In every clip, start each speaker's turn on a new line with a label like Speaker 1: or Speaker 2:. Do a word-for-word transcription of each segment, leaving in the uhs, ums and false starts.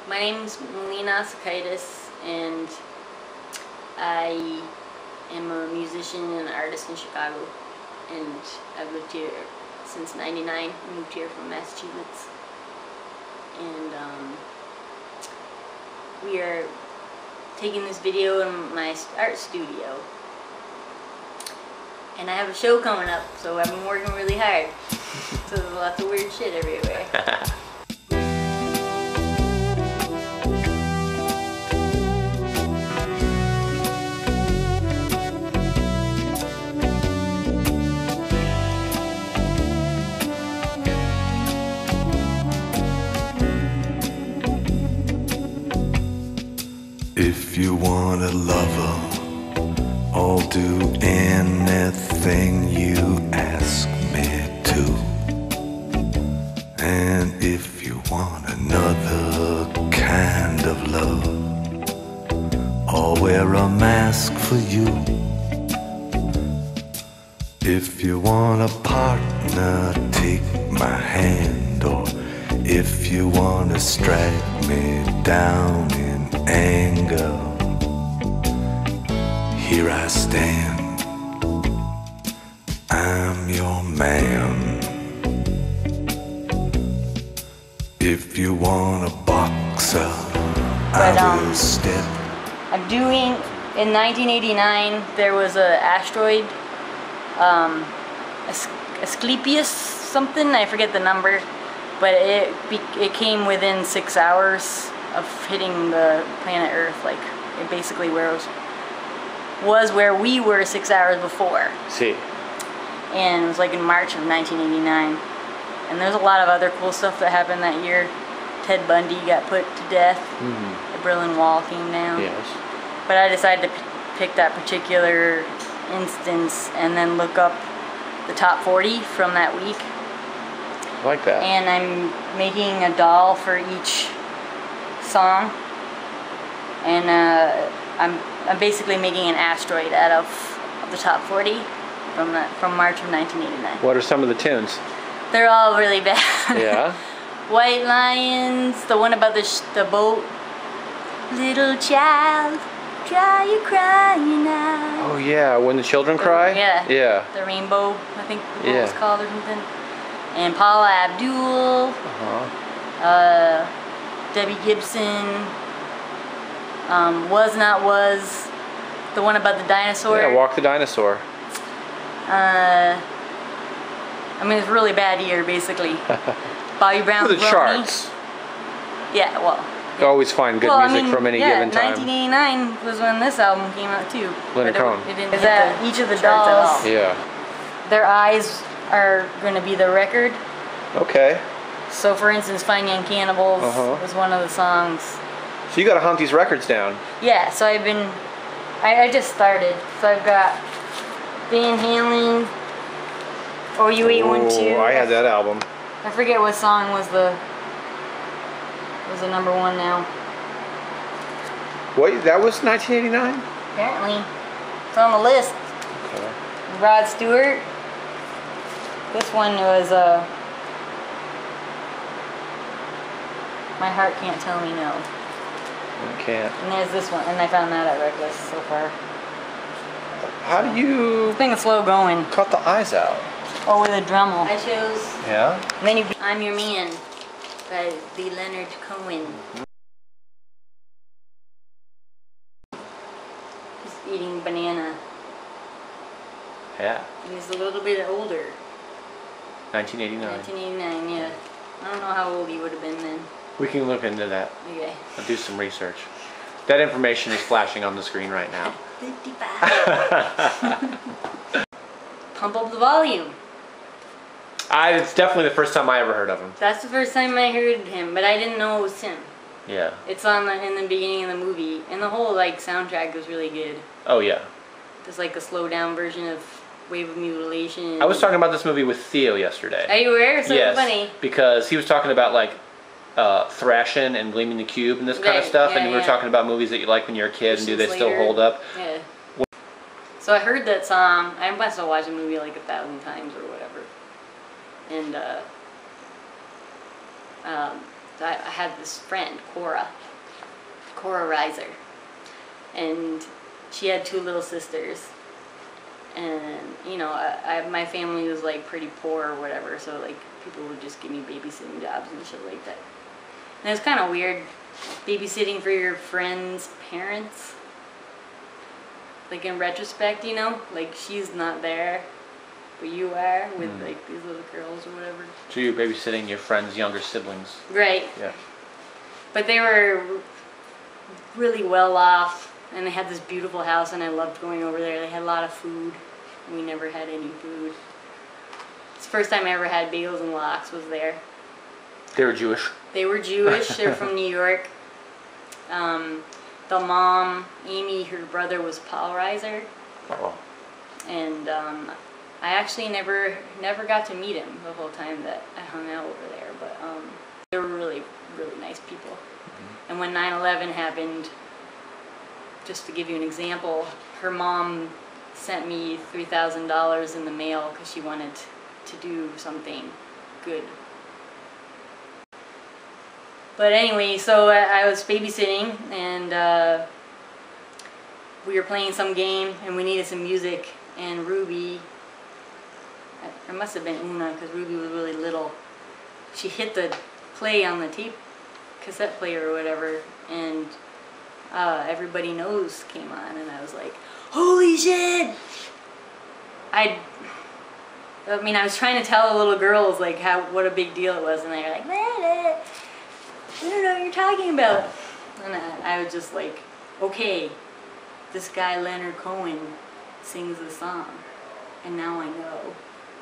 Speaker 1: My name's Melina Sakaitis, and I am a musician and artist in Chicago, and I've lived here since ninety-nine. Moved here from Massachusetts, and um, we are taking this video in my art studio, and I have a show coming up, so I've been working really hard. So there's lots of weird shit everywhere.
Speaker 2: If you want a lover, I'll do anything you ask me to. And if you want another kind of love, I'll wear a mask for you. If you want a partner, take my hand. Or if you want to strike me down in anger, here I stand, I'm your man. If you want a boxer, I
Speaker 1: But, um,
Speaker 2: will step.
Speaker 1: I'm doing, in nineteen eighty-nine, there was a asteroid, um, As Asclepius something, I forget the number, but it be, it came within six hours of hitting the planet Earth. Like, it basically where it was, was where we were six hours before.
Speaker 3: See.
Speaker 1: And it was like in March of nineteen eighty-nine. And there's a lot of other cool stuff that happened that year. Ted Bundy got put to death. Mm-hmm. The Berlin Wall came down.
Speaker 3: Yes.
Speaker 1: But I decided to p pick that particular instance and then look up the top forty from that week.
Speaker 3: I like that.
Speaker 1: And I'm making a doll for each song. And uh, I'm I'm basically making an asteroid out of, of the top forty from the, from March of nineteen eighty-nine.
Speaker 3: What are some of the tunes?
Speaker 1: They're all really bad.
Speaker 3: Yeah.
Speaker 1: White Lions, the one about the sh the boat. Little child, dry your crying now.
Speaker 3: Oh yeah, when the children cry?
Speaker 1: Yeah.
Speaker 3: Yeah.
Speaker 1: The Rainbow, I think what
Speaker 3: Yeah.
Speaker 1: it was called or something. And Paula Abdul,
Speaker 3: Uh-huh.
Speaker 1: uh, Debbie Gibson, um, Was Not Was, the one about the dinosaur.
Speaker 3: Yeah, Walk the Dinosaur.
Speaker 1: Uh, I mean, it's a really bad year, basically. Bobby Brown's
Speaker 3: For the
Speaker 1: Brony.
Speaker 3: charts.
Speaker 1: Yeah, well.
Speaker 3: You always find good
Speaker 1: well,
Speaker 3: music
Speaker 1: I mean,
Speaker 3: from any
Speaker 1: yeah,
Speaker 3: given time.
Speaker 1: nineteen eighty-nine was when this album came out too.
Speaker 3: Leonard
Speaker 1: But
Speaker 3: Cohen.
Speaker 1: It, it didn't Is that each of the dolls?
Speaker 3: Yeah.
Speaker 1: Their eyes are going to be the record.
Speaker 3: Okay.
Speaker 1: So, for instance, Fine Young Cannibals
Speaker 3: Uh-huh.
Speaker 1: was one of the songs.
Speaker 3: So you got to hunt these records down.
Speaker 1: Yeah, so I've been, I, I just started. So I've got Van Halen, Oh You Ate One Too.
Speaker 3: Oh, I had that album.
Speaker 1: I forget what song was the, was the number one now.
Speaker 3: What? That was nineteen eighty-nine?
Speaker 1: Apparently. It's on the list.
Speaker 3: Okay.
Speaker 1: Rod Stewart. This one was, uh, My Heart Can't Tell Me No.
Speaker 3: I can't.
Speaker 1: And there's this one, and I found that at Reckless so far.
Speaker 3: How do you
Speaker 1: This thing is slow going.
Speaker 3: cut the eyes out?
Speaker 1: Oh, with a Dremel. I chose
Speaker 3: Yeah?
Speaker 1: and then you, I'm Your Man by the Leonard Cohen. He's eating banana.
Speaker 3: Yeah.
Speaker 1: He's a little bit older.
Speaker 3: nineteen eighty-nine.
Speaker 1: nineteen eighty-nine, yeah. I don't know how old he would have been then.
Speaker 3: We can look into that.
Speaker 1: Okay.
Speaker 3: I'll do some research. That information is flashing on the screen right now.
Speaker 1: fifty-five. Pump Up the Volume.
Speaker 3: I, it's definitely the first time I ever heard of him.
Speaker 1: That's the first time I heard him, but I didn't know it was him.
Speaker 3: Yeah.
Speaker 1: It's on the, in the beginning of the movie, and the whole like soundtrack was really good.
Speaker 3: Oh yeah.
Speaker 1: There's like a slow down version of Wave of Mutilation.
Speaker 3: I was talking about this movie with Theo yesterday.
Speaker 1: Are you aware? So
Speaker 3: yes,
Speaker 1: funny.
Speaker 3: because he was talking about like uh, Thrashin' and Gleaming the Cube and this kind
Speaker 1: Right,
Speaker 3: of stuff,
Speaker 1: yeah,
Speaker 3: and we were
Speaker 1: yeah.
Speaker 3: talking about movies that you like when you're a kid, and do they still
Speaker 1: Slater.
Speaker 3: hold up?
Speaker 1: Yeah. So I heard that song. I must have watched the movie like a thousand times or whatever. And uh, um, So I, I had this friend, Cora, Cora Reiser, and she had two little sisters. And, you know, I, I, my family was, like, pretty poor or whatever, so, like, people would just give me babysitting jobs and shit like that. And it was kind of weird, babysitting for your friend's parents. Like, in retrospect, you know? Like, she's not there, but you are with, mm. like, these little girls or whatever.
Speaker 3: So you were babysitting your friend's younger siblings.
Speaker 1: Right.
Speaker 3: Yeah.
Speaker 1: But they were really well off. And they had this beautiful house, and I loved going over there. They had a lot of food. We never had any food. It's the first time I ever had bagels and lox was there.
Speaker 3: They were Jewish?
Speaker 1: They were Jewish. They're from New York. Um, the mom, Amy, her brother was Paul Reiser.
Speaker 3: Oh.
Speaker 1: And um, I actually never never got to meet him the whole time that I hung out over there. But um, they were really, really nice people. Mm-hmm. And when nine eleven happened, just to give you an example, her mom sent me three thousand dollars in the mail because she wanted to do something good. But anyway, so I, I was babysitting, and uh, we were playing some game, and we needed some music, and Ruby, it must have been Una because Ruby was really little, she hit the play on the tape cassette player or whatever, and Uh, Everybody Knows came on, and I was like, holy shit! I, I mean, I was trying to tell the little girls, like, how, what a big deal it was, and they were like, I don't know what you're talking about. And I, I was just like, okay, this guy Leonard Cohen sings the song, and now I know.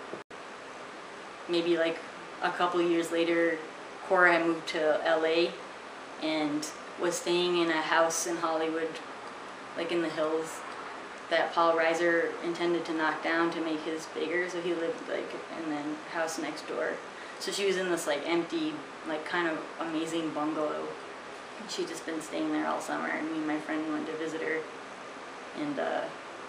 Speaker 1: Maybe like a couple years later, Cora had moved to L A, and was staying in a house in Hollywood, like in the hills, that Paul Reiser intended to knock down to make his bigger, so he lived like in the house next door. So she was in this like empty, like kind of amazing bungalow. And she'd just been staying there all summer, and me and my friend went to visit her. And uh,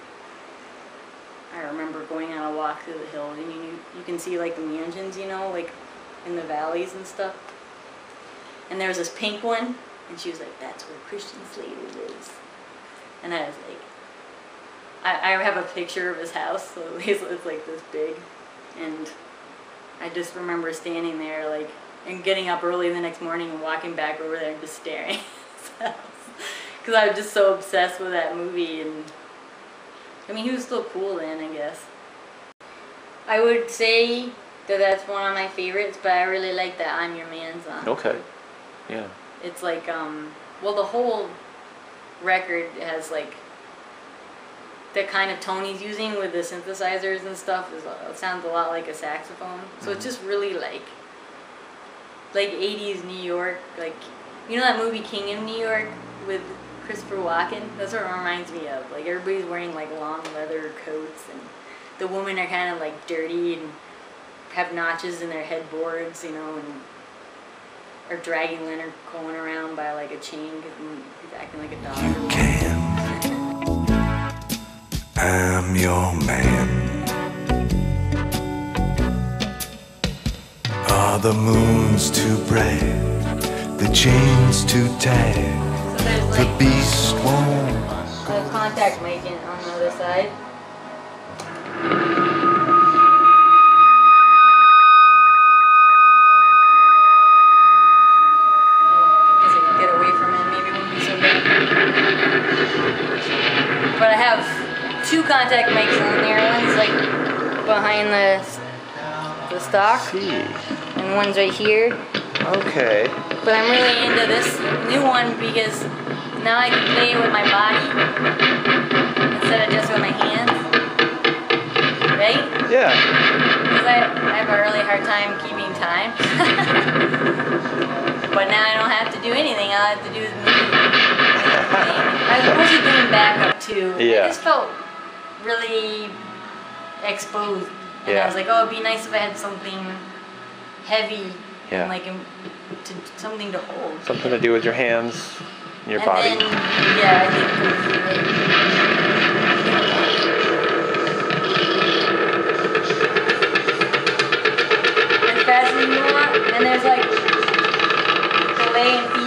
Speaker 1: I remember going on a walk through the hill, and you, you can see like the mansions, you know, like in the valleys and stuff. And there was this pink one, and she was like, that's where Christian Slater lives. And I was like, I, I have a picture of his house, so it's, it's like this big. And I just remember standing there, like, and getting up early the next morning and walking back over there and just staring at his house. Because I was just so obsessed with that movie. And I mean, he was still cool then, I guess. I would say that that's one of my favorites, but I really like that I'm Your Man song.
Speaker 3: Okay. Yeah.
Speaker 1: It's like, um, well, the whole record has like the kind of tone he's using with the synthesizers and stuff. Is, it sounds a lot like a saxophone. So mm-hmm. It's just really like, like eighties New York. Like, you know that movie King of New York with Christopher Walken? That's what it reminds me of. Like everybody's wearing like long leather coats, and the women are kind of like dirty and have notches in their headboards, you know, and are dragging Leonard Cohen around by like a chain because he's acting like a dog.
Speaker 2: You can. I'm your man. Are the moons too bright? The chains too tight?
Speaker 1: So there's like
Speaker 2: the beast won't.
Speaker 1: a contact mic in on the other side. But I have two contact mics in there. One's like behind the the stock,
Speaker 3: see.
Speaker 1: and one's right here.
Speaker 3: Okay.
Speaker 1: But I'm really into this new one because now I can play it with my body instead of just with my hands. Right?
Speaker 3: Yeah.
Speaker 1: Because I, I have a really hard time keeping time. But now I don't have to do anything. All I have to do is move. I was mostly doing backup too.
Speaker 3: Yeah.
Speaker 1: I just felt really exposed. And
Speaker 3: Yeah.
Speaker 1: I was like, oh, it'd be nice if I had something heavy.
Speaker 3: Yeah.
Speaker 1: And like um, to, something to hold.
Speaker 3: Something to do with your hands, and your
Speaker 1: and
Speaker 3: body.
Speaker 1: Then, yeah, I think it's fascinating more. And there's like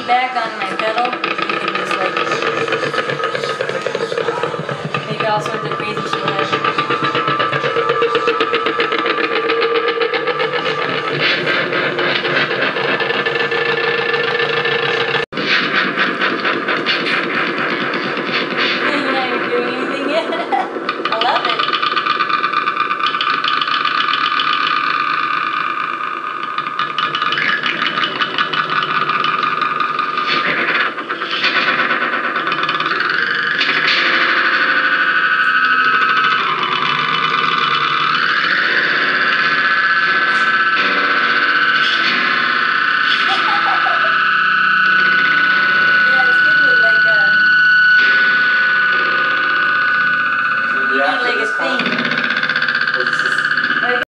Speaker 1: feedback on my pedal.